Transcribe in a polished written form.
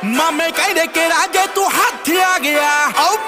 ਮਾਮੇ ਕਹਿੰਦੇ ਕਿਹੜਾ ਜੇ ਤੂੰ ਹੱਥ ਆ ਗਿਆ।